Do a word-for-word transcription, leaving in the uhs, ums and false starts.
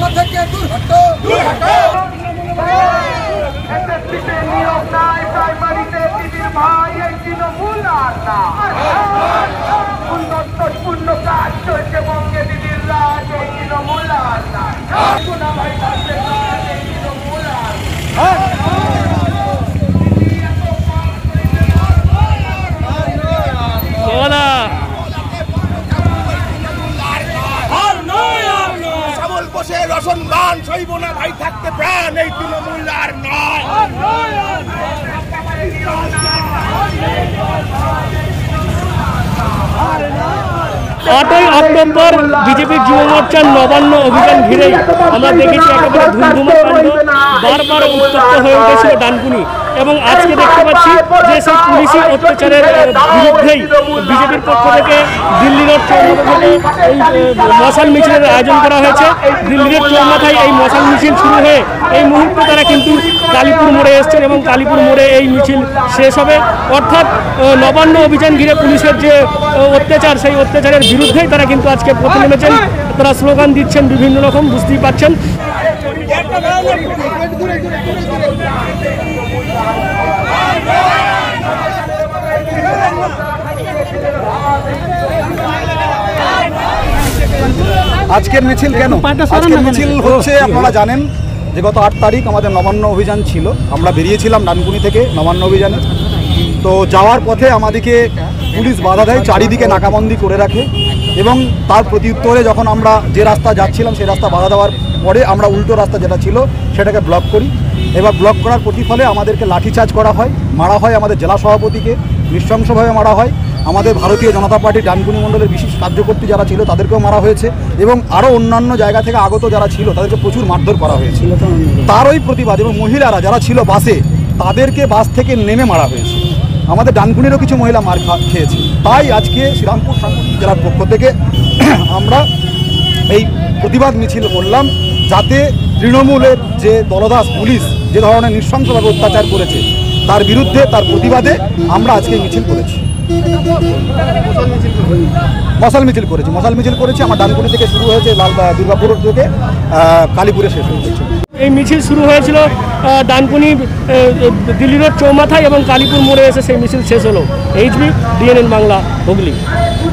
বাংলা থেকে দূর হটো দূর হটো এসএসসিতে নিয়োগ নাই প্রাইমারিতে দিদির ভাই এই তৃণমূল আর না উন্নতপূর্ণ কাজ চলছে বঙ্গে দিদির রাজ এই তৃণমূল আর না গুণা ভাই থাকবে এই তৃণমূল আর রসন বান সইব না ভাই থাকতে প্রাণ এই তৃণমূল আর নয়। আটই অক্টোবর বিজেপির যুব মোর্চার নবান্ন অভিযান ঘিরেই আমরা দেখেছি একেবারে ধুমধুমা কাণ্ড, বারবার উত্তপ্ত হয়ে উঠেছিল ডানকুনি এবং আজকে দেখতে পাচ্ছি যে সেই পুলিশি অত্যাচারের বিরুদ্ধেই বিজেপির পক্ষ থেকে দিল্লি রোড চৌমাথা থেকে এই মশাল মিছিলের আয়োজন করা হয়েছে। দিল্লি রোড চৌমাথায় এই মশাল মিছিল শুরু হয়ে এই মুহূর্তে তারা কিন্তু কালীপুর মোড়ে এসছেন এবং কালীপুর মোড়ে এই মিছিল শেষ হবে। অর্থাৎ নবান্ন অভিযান ঘিরে পুলিশের যে অত্যাচার সেই অত্যাচারের বিরুদ্ধেই তারা কিন্তু আজকে পথে নেমেছেন। তারা স্লোগান দিচ্ছেন বিভিন্ন রকম, বুঝতেই পারছেন। আজকের মিছিল কেন? আজকের মিছিল হচ্ছে আপনারা জানেন যে গত আট তারিখ আমাদের নবান্ন অভিযান ছিল। আমরা বেরিয়েছিলাম ডানকুনি থেকে নবান্ন অভিযানে। তো যাওয়ার পথে আমাদেরকে পুলিশ বাধা দেয়, চারিদিকে নাকাবন্দি করে রাখে এবং তার প্রতি উত্তরে যখন আমরা যে রাস্তা যাচ্ছিলাম সেই রাস্তা বাধা দেওয়ার পরে আমরা উল্টো রাস্তা যেটা ছিল সেটাকে ব্লক করি। এবার ব্লক করার প্রতিফলে আমাদেরকে লাঠিচার্জ করা হয়, মারা হয় আমাদের জেলা সভাপতিকে, নৃশংসভাবে মারা হয়। আমাদের ভারতীয় জনতা পার্টির ডানকুনি মণ্ডলের বিশেষ কার্যকর্তা যারা ছিল তাদেরকেও মারা হয়েছে এবং আরও অন্যান্য জায়গা থেকে আগত যারা ছিল তাদেরকে প্রচুর মারধর করা হয়েছিল। তারই প্রতিবাদ এবং মহিলারা যারা ছিল বাসে তাদেরকে বাস থেকে নেমে মারা হয়েছে। আমাদের ডানকুনিরও কিছু মহিলা মার খেয়েছে। তাই আজকে শ্রীরামপুর সাংগঠনিক জেলার পক্ষ থেকে আমরা এই প্রতিবাদ মিছিল করলাম, যাতে তৃণমূলের যে দলদাস পুলিশ যে ধরনের নৃশংসভাবে অত্যাচার করেছে তার বিরুদ্ধে, তার প্রতিবাদে আমরা আজকে মিছিল করেছি। মশাল মিছিল করেছি মশাল মিছিল করেছি আমার ডানকুনি থেকে শুরু হয়েছে, লাল দুর্গাপুর থেকে কালীপুরে শেষ হয়েছে। এই মিছিল শুরু হয়েছিল ডানকুনি দিল্লি রোড চৌমাথায় এবং কালীপুর মোড়ে এসে সেই মিছিল শেষ হলো। HB DNN Bangla Hooghly.